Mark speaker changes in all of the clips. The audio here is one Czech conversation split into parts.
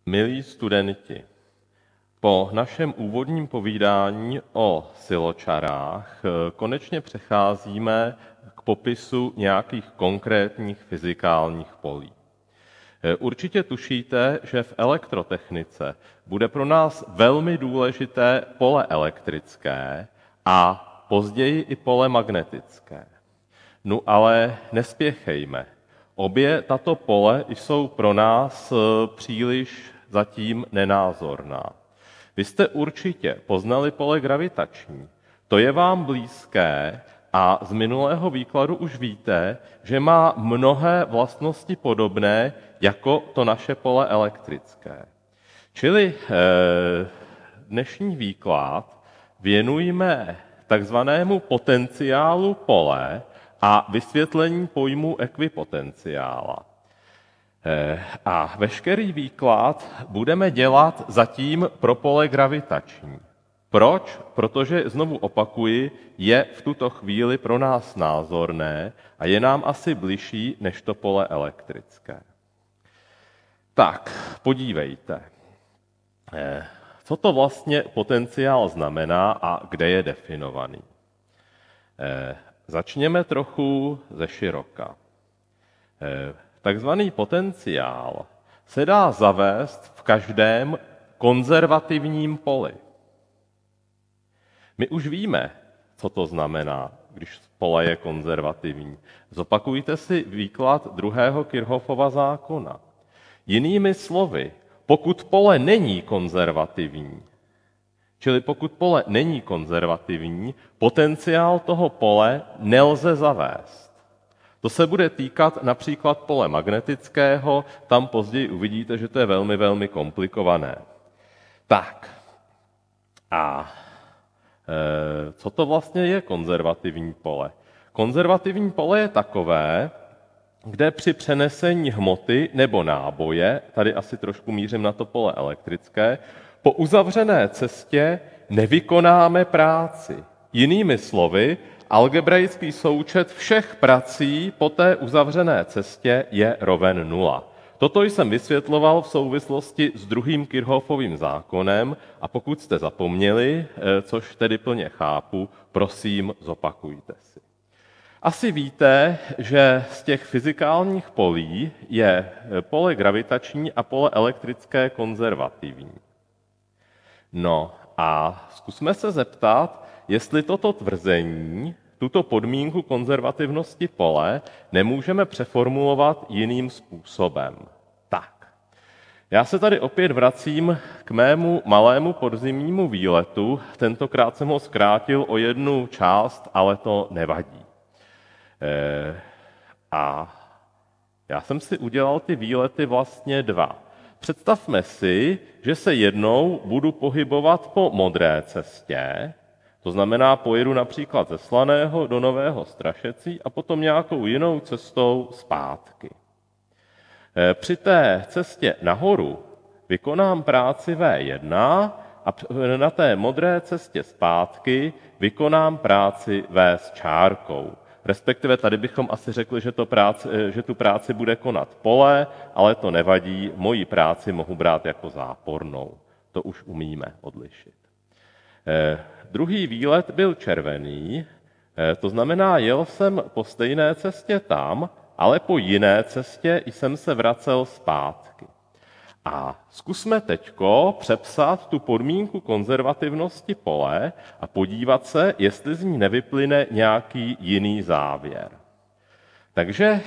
Speaker 1: Milí studenti, po našem úvodním povídání o siločarách konečně přecházíme k popisu nějakých konkrétních fyzikálních polí. Určitě tušíte, že v elektrotechnice bude pro nás velmi důležité pole elektrické a později i pole magnetické. No ale nespěchejme. Obě tato pole jsou pro nás příliš zatím nenázorná. Vy jste určitě poznali pole gravitační. To je vám blízké a z minulého výkladu už víte, že má mnohé vlastnosti podobné jako to naše pole elektrické. Čili dnešní výklad věnujeme takzvanému potenciálu pole a vysvětlení pojmu ekvipotenciála. A veškerý výklad budeme dělat zatím pro pole gravitační. Proč? Protože, znovu opakuji, je v tuto chvíli pro nás názorné a je nám asi bližší než to pole elektrické. Tak, podívejte. Co to vlastně potenciál znamená a kde je definovaný? Začněme trochu ze široka. Takzvaný potenciál se dá zavést v každém konzervativním poli. My už víme, co to znamená, když pole je konzervativní. Zopakujte si výklad druhého Kirchhoffova zákona. Jinými slovy, pokud pole není konzervativní, čili pokud pole není konzervativní, potenciál toho pole nelze zavést. To se bude týkat například pole magnetického, tam později uvidíte, že to je velmi, velmi komplikované. Tak, a co to vlastně je konzervativní pole? Konzervativní pole je takové, kde při přenesení hmoty nebo náboje, tady asi trošku mířím na to pole elektrické, po uzavřené cestě nevykonáme práci. Jinými slovy, algebraický součet všech prací po té uzavřené cestě je roven 0. Toto jsem vysvětloval v souvislosti s druhým Kirchhoffovým zákonem a pokud jste zapomněli, což tedy plně chápu, prosím, zopakujte si. Asi víte, že z těch fyzikálních polí je pole gravitační a pole elektrické konzervativní. No a zkusme se zeptat, jestli toto tvrzení, tuto podmínku konzervativnosti pole, nemůžeme přeformulovat jiným způsobem. Tak, já se tady opět vracím k mému malému podzimnímu výletu, tentokrát jsem ho zkrátil o jednu část, ale to nevadí. A já jsem si udělal ty výlety vlastně 2. Představme si, že se jednou budu pohybovat po modré cestě, to znamená, pojedu například ze Slaného do Nového Strašecí a potom nějakou jinou cestou zpátky. Při té cestě nahoru vykonám práci V1 a na té modré cestě zpátky vykonám práci V s čárkou. Respektive tady bychom asi řekli, že tu práci bude konat pole, ale to nevadí, moji práci mohu brát jako zápornou. To už umíme odlišit. Druhý výlet byl červený, to znamená, jel jsem po stejné cestě tam, ale po jiné cestě jsem se vracel zpátky. A zkusme teďko přepsat tu podmínku konzervativnosti pole a podívat se, jestli z ní nevyplyne nějaký jiný závěr. Takže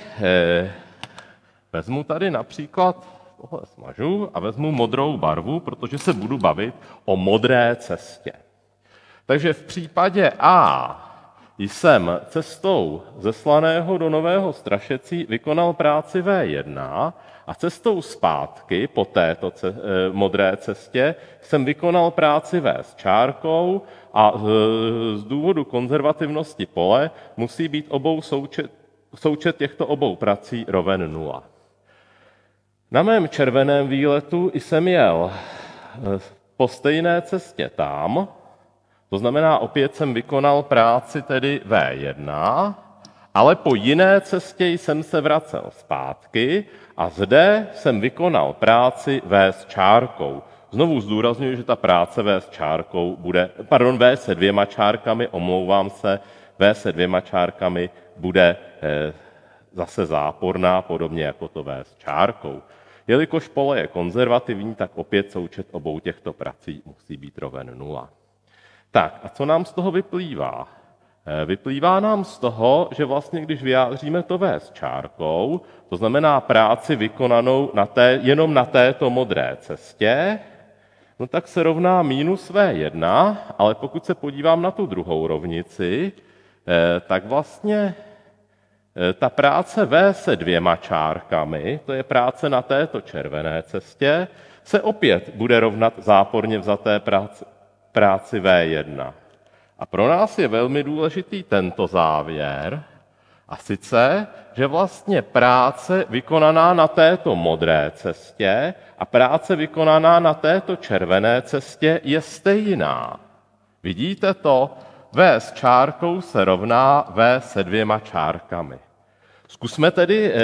Speaker 1: vezmu tady například, tohle smažu a vezmu modrou barvu, protože se budu bavit o modré cestě. Takže v případě A jsem cestou ze Slaného do Nového Strašecí vykonal práci V1 a cestou zpátky po této modré cestě jsem vykonal práci V s čárkou a z důvodu konzervativnosti pole musí být součet těchto obou prací roven 0. Na mém červeném výletu jsem jel po stejné cestě tam, to znamená, opět jsem vykonal práci tedy V1 ale po jiné cestě jsem se vracel zpátky a zde jsem vykonal práci vést čárkou. Znovu zdůrazňuji, že ta práce vést čárkou bude, vést se 2 čárkami, vést se 2 čárkami bude zase záporná, podobně jako to vést čárkou. Jelikož pole je konzervativní, tak opět součet obou těchto prací musí být roven 0. Tak a co nám z toho vyplývá? Vyplývá nám z toho, že vlastně, když vyjádříme to vést čárkou, to znamená práci vykonanou jenom na této modré cestě, no tak se rovná minus V1, ale pokud se podívám na tu druhou rovnici, tak vlastně ta práce V se 2 čárkami, to je práce na této červené cestě, se opět bude rovnat záporně vzaté práci V1. A pro nás je velmi důležitý tento závěr, a sice, že vlastně práce vykonaná na této modré cestě a práce vykonaná na této červené cestě je stejná. Vidíte to? V s čárkou se rovná V se 2 čárkami. Zkusme tedy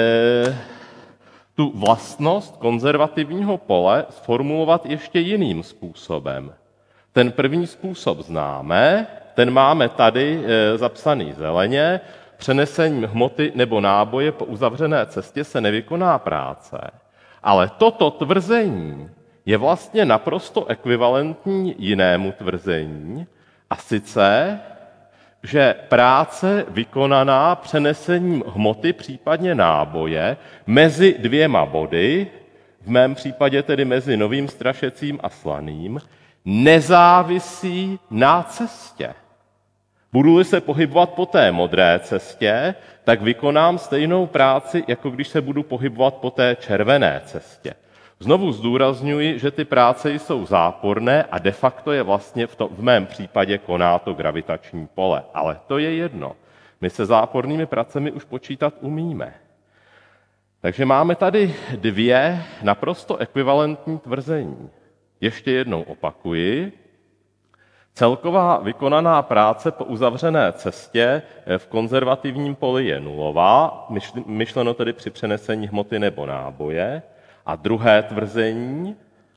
Speaker 1: tu vlastnost konzervativního pole sformulovat ještě jiným způsobem. Ten první způsob známe, ten máme tady zapsaný zeleně, přenesením hmoty nebo náboje po uzavřené cestě se nevykoná práce. Ale toto tvrzení je vlastně naprosto ekvivalentní jinému tvrzení, a sice, že práce vykonaná přenesením hmoty, případně náboje, mezi 2 body, v mém případě tedy mezi Novým Strašecím a Slaným, nezávisí na cestě. Budu-li se pohybovat po té modré cestě, tak vykonám stejnou práci, jako když se budu pohybovat po té červené cestě. Znovu zdůrazňuji, že ty práce jsou záporné a de facto je vlastně v mém případě koná to gravitační pole. Ale to je jedno. My se zápornými pracemi už počítat umíme. Takže máme tady 2 naprosto ekvivalentní tvrzení. Ještě jednou opakuji. Celková vykonaná práce po uzavřené cestě v konzervativním poli je 0, myšleno tedy při přenesení hmoty nebo náboje. A druhé tvrzení,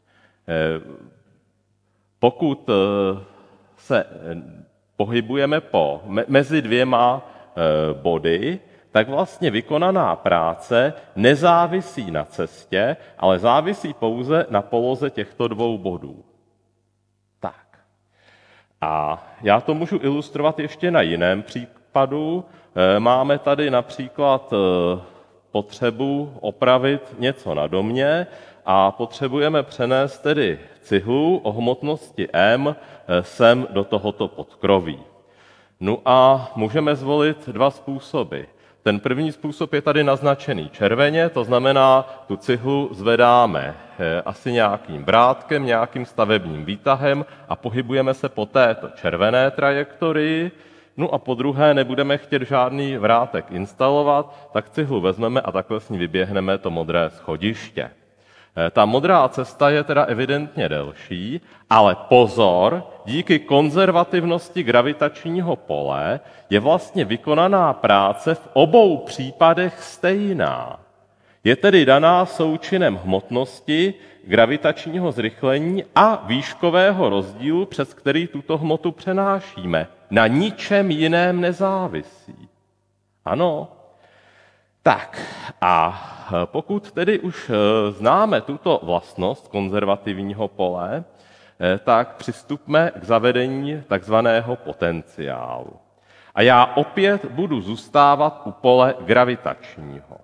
Speaker 1: pokud se pohybujeme mezi 2 body, tak vlastně vykonaná práce nezávisí na cestě, ale závisí pouze na poloze těchto 2 bodů. Tak. A já to můžu ilustrovat ještě na jiném případu. Máme tady například potřebu opravit něco na domě a potřebujeme přenést tedy cihlu o hmotnosti M sem do tohoto podkroví. No a můžeme zvolit 2 způsoby. Ten první způsob je tady naznačený červeně, to znamená, tu cihlu zvedáme asi nějakým vrátkem, nějakým stavebním výtahem a pohybujeme se po této červené trajektorii. No a po druhé nebudeme chtět žádný vrátek instalovat, tak cihlu vezmeme a takhle s ní vyběhneme to modré schodiště. Ta modrá cesta je teda evidentně delší, ale pozor, díky konzervativnosti gravitačního pole je vlastně vykonaná práce v obou případech stejná. Je tedy daná součinem hmotnosti, gravitačního zrychlení a výškového rozdílu, přes který tuto hmotu přenášíme. Na ničem jiném nezávisí. Ano. Tak a pokud tedy už známe tuto vlastnost konzervativního pole, tak přistupme k zavedení takzvaného potenciálu. A já opět budu zůstávat u pole gravitačního.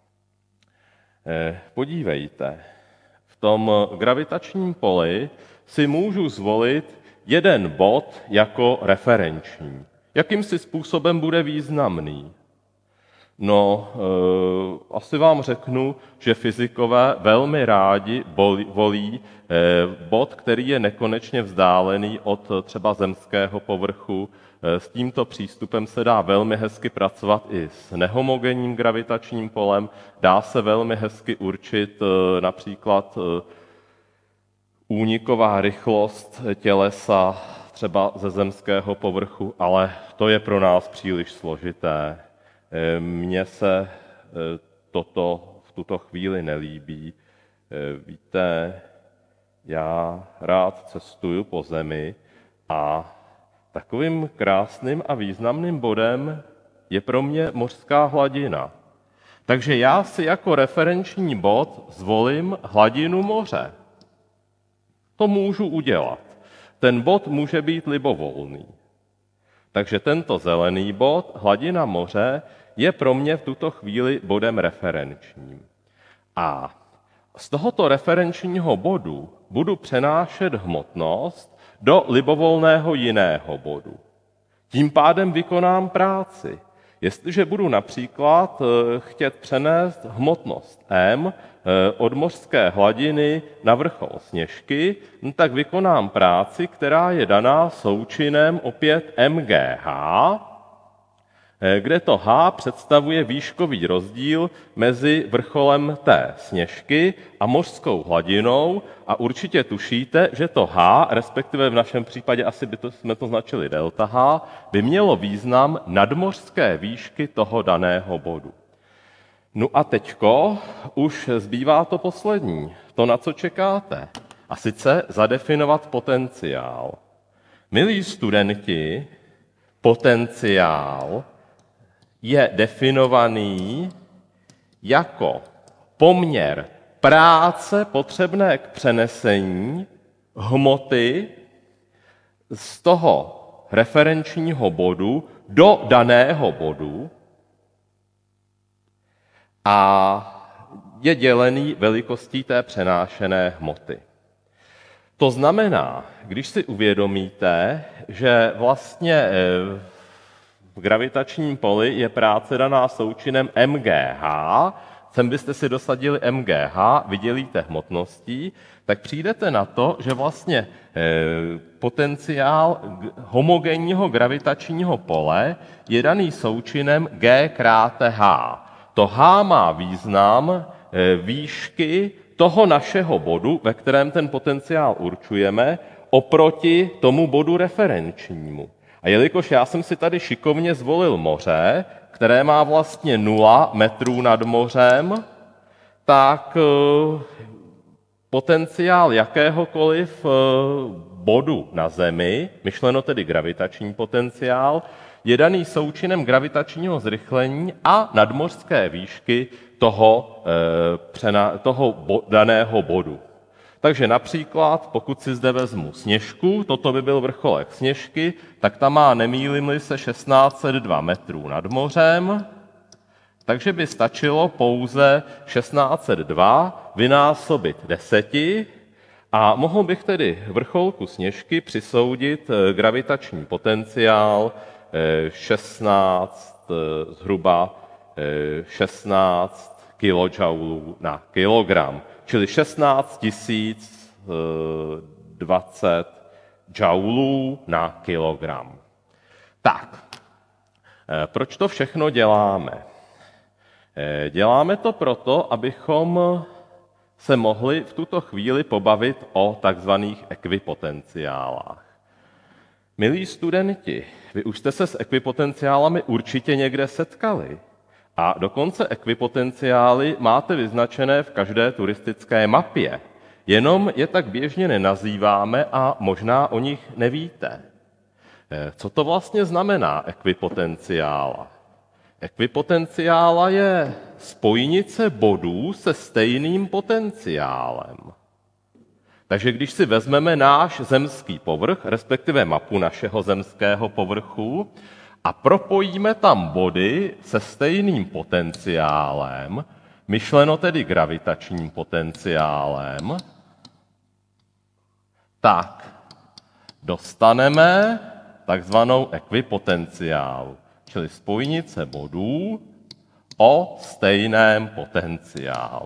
Speaker 1: Podívejte, v tom gravitačním poli si můžu zvolit jeden bod jako referenční. Jakýmsi způsobem bude významný? No, asi vám řeknu, že fyzikové velmi rádi volí bod, který je nekonečně vzdálený od třeba zemského povrchu. S tímto přístupem se dá velmi hezky pracovat i s nehomogenním gravitačním polem. Dá se velmi hezky určit například úniková rychlost tělesa třeba ze zemského povrchu, ale to je pro nás příliš složité. Mně se toto v tuto chvíli nelíbí. Víte, já rád cestuju po zemi a takovým krásným a významným bodem je pro mě mořská hladina. Takže já si jako referenční bod zvolím hladinu moře. To můžu udělat. Ten bod může být libovolný. Takže tento zelený bod, hladina moře, je pro mě v tuto chvíli bodem referenčním. A z tohoto referenčního bodu budu přenášet hmotnost do libovolného jiného bodu. Tím pádem vykonám práci. Jestliže budu například chtět přenést hmotnost M od mořské hladiny na vrchol Sněžky, tak vykonám práci, která je daná součinem opět mgh, kde to H představuje výškový rozdíl mezi vrcholem té Sněžky a mořskou hladinou a určitě tušíte, že to H, respektive v našem případě asi jsme to značili delta H, by mělo význam nadmořské výšky toho daného bodu. No a teďko už zbývá to poslední, to, na co čekáte, a sice zadefinovat potenciál. Milí studenti, potenciál je definovaný jako poměr práce potřebné k přenesení hmoty z toho referenčního bodu do daného bodu a je dělený velikostí té přenášené hmoty. To znamená, když si uvědomíte, že vlastně v gravitačním poli je práce daná součinem mgh, sem byste si dosadili mgh, vydělíte hmotností, tak přijdete na to, že vlastně potenciál homogenního gravitačního pole je daný součinem g krát h. To h má význam výšky toho našeho bodu, ve kterém ten potenciál určujeme, oproti tomu bodu referenčnímu. A jelikož já jsem si tady šikovně zvolil moře, které má vlastně 0 metrů nad mořem, tak potenciál jakéhokoliv bodu na Zemi, myšleno tedy gravitační potenciál, je daný součinem gravitačního zrychlení a nadmořské výšky toho daného bodu. Takže například, pokud si zde vezmu Sněžku, toto by byl vrcholek Sněžky, tak ta má, nemýlím-li se, 1602 metrů nad mořem, takže by stačilo pouze 1602 vynásobit 10 a mohl bych tedy vrcholku Sněžky přisoudit gravitační potenciál zhruba 16 kilojoulů na kilogram, čili 16 020 joulů na kilogram. Tak, proč to všechno děláme? Děláme to proto, abychom se mohli v tuto chvíli pobavit o takzvaných ekvipotenciálách. Milí studenti, vy už jste se s ekvipotenciálami určitě někde setkali. A dokonce ekvipotenciály máte vyznačené v každé turistické mapě. Jenom je tak běžně nenazýváme a možná o nich nevíte. Co to vlastně znamená ekvipotenciála? Ekvipotenciála je spojnice bodů se stejným potenciálem. Takže když si vezmeme náš zemský povrch, respektive mapu našeho zemského povrchu, a propojíme tam body se stejným potenciálem, myšleno tedy gravitačním potenciálem, tak dostaneme takzvanou ekvipotenciálu, čili spojnice bodů o stejném potenciálu.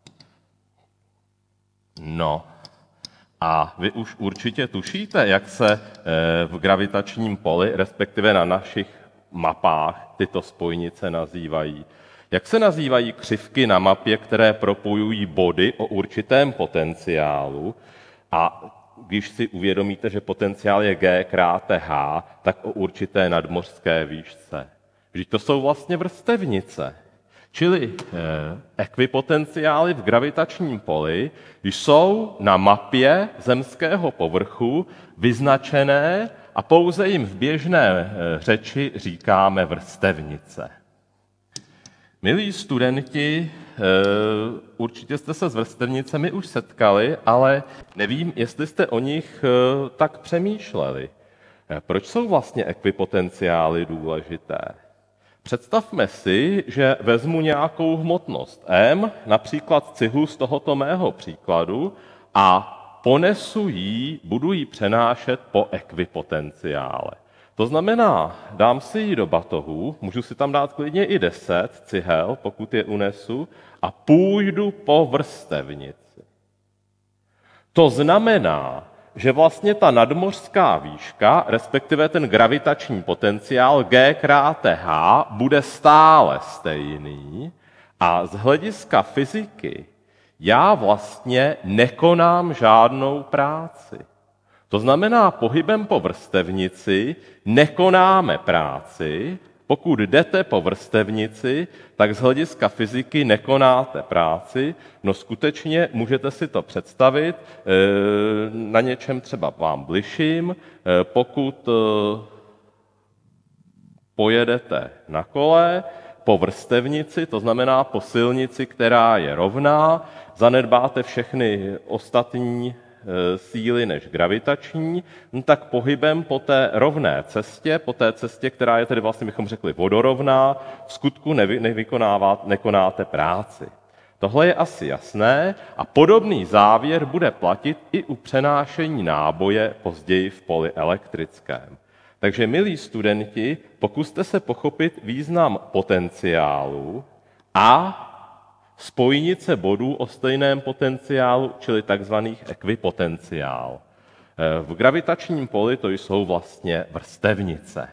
Speaker 1: No, a vy už určitě tušíte, jak se v gravitačním poli, respektive na našich mapách, tyto spojnice nazývají. Jak se nazývají křivky na mapě, které propojují body o určitém potenciálu? A když si uvědomíte, že potenciál je g krát h, tak o určité nadmořské výšce. Vždyť to jsou vlastně vrstevnice. Čili ekvipotenciály v gravitačním poli jsou na mapě zemského povrchu vyznačené a pouze jim v běžné řeči říkáme vrstevnice. Milí studenti, určitě jste se s vrstevnicemi už setkali, ale nevím, jestli jste o nich tak přemýšleli. Proč jsou vlastně ekvipotenciály důležité? Představme si, že vezmu nějakou hmotnost M, například cihlu z tohoto mého příkladu, a ponesu ji, budu ji přenášet po ekvipotenciále. To znamená, dám si ji do batohu, můžu si tam dát klidně i 10 cihel, pokud je unesu, a půjdu po vrstevnici. To znamená, že vlastně ta nadmořská výška, respektive ten gravitační potenciál G krát H, bude stále stejný a z hlediska fyziky já vlastně nekonám žádnou práci. To znamená, pohybem po vrstevnici nekonáme práci. Pokud jdete po vrstevnici, tak z hlediska fyziky nekonáte práci. No skutečně můžete si to představit, na něčem třeba vám bližším, pokud pojedete na kole po vrstevnici, to znamená po silnici, která je rovná, zanedbáte všechny ostatní síly než gravitační, tak pohybem po té rovné cestě, po té cestě, která je tedy vlastně, bychom řekli, vodorovná, v skutku nekonáte práci. Tohle je asi jasné a podobný závěr bude platit i u přenášení náboje později v poli elektrickém. Takže, milí studenti, pokuste se pochopit význam potenciálu a spojnice bodů o stejném potenciálu, čili takzvaných ekvipotenciál. V gravitačním poli to jsou vlastně vrstevnice.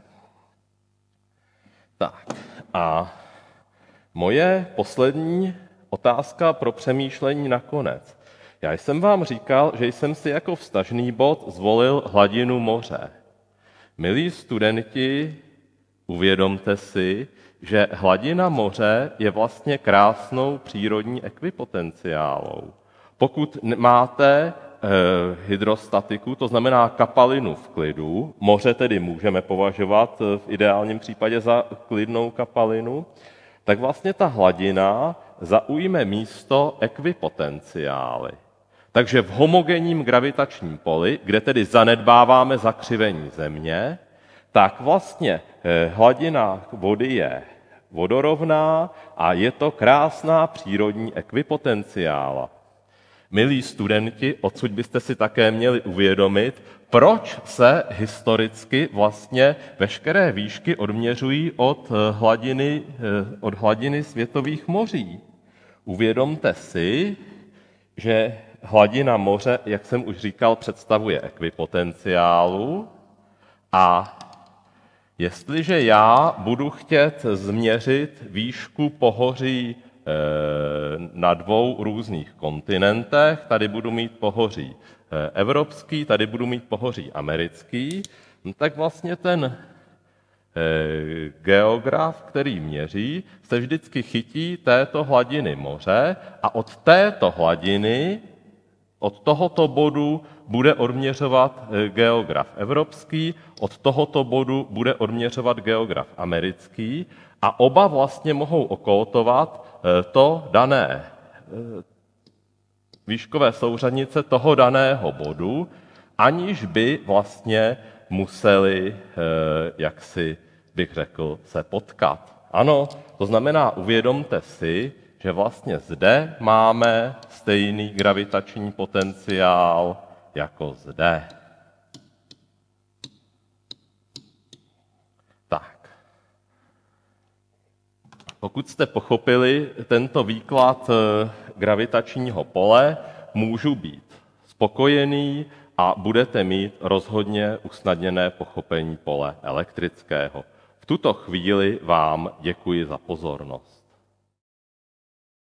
Speaker 1: Tak a moje poslední otázka pro přemýšlení nakonec. Já jsem vám říkal, že jsem si jako vztažný bod zvolil hladinu moře. Milí studenti, uvědomte si, že hladina moře je vlastně krásnou přírodní ekvipotenciálou. Pokud máte hydrostatiku, to znamená kapalinu v klidu, moře tedy můžeme považovat v ideálním případě za klidnou kapalinu, tak vlastně ta hladina zaujme místo ekvipotenciály. Takže v homogenním gravitačním poli, kde tedy zanedbáváme zakřivení Země, tak vlastně hladina vody je vodorovná a je to krásná přírodní ekvipotenciála. Milí studenti, odsud byste si také měli uvědomit, proč se historicky vlastně veškeré výšky odměřují od hladiny světových moří. Uvědomte si, že hladina moře, jak jsem už říkal, představuje ekvipotenciálu a jestliže já budu chtět změřit výšku pohoří na 2 různých kontinentech, tady budu mít pohoří evropský, tady budu mít pohoří americký, tak vlastně ten geograf, který měří, se vždycky chytí této hladiny moře a od této hladiny, od tohoto bodu bude odměřovat geograf evropský, od tohoto bodu bude odměřovat geograf americký a oba vlastně mohou okótovat to dané výškové souřadnice toho daného bodu, aniž by vlastně museli, jaksi bych řekl, se potkat. Ano, to znamená, uvědomte si, že vlastně zde máme stejný gravitační potenciál jako zde. Tak. Pokud jste pochopili tento výklad gravitačního pole, můžu být spokojený a budete mít rozhodně usnadněné pochopení pole elektrického. V tuto chvíli vám děkuji za pozornost.